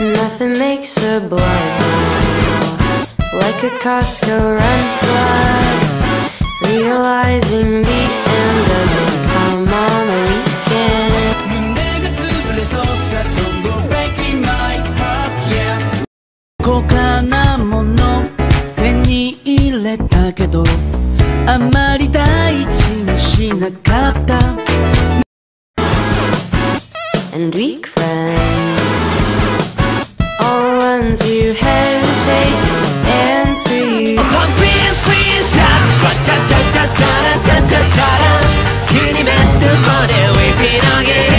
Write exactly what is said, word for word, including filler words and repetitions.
Nothing makes a blood like a Costco run plus. Realizing the end doesn't come on a weekend. 高価なもの手に入れたけどあまり大事にしなかった And weak friends, all the ones you hesitate answer you. Pump screen, screenshot, cha cha cha cha cha cha cha cha. Can you mess up on it? We've been on it.